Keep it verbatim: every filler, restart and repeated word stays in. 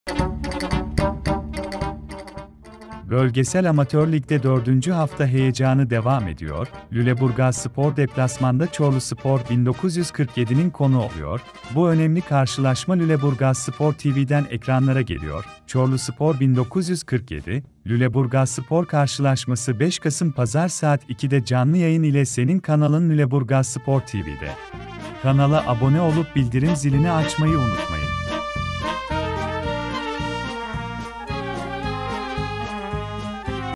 Bölgesel Amatör Lig'de dördüncü hafta heyecanı devam ediyor. Lüleburgazspor deplasmanda Çorluspor bin dokuz yüz kırk yedi'nin konu oluyor. Bu önemli karşılaşma Lüleburgazspor T V'den ekranlara geliyor. Çorluspor bin dokuz yüz kırk yedi, Lüleburgazspor karşılaşması beş Kasım Pazar saat iki'de canlı yayın ile senin kanalın Lüleburgazspor T V'de. Kanala abone olup bildirim zilini açmayı unutmayın.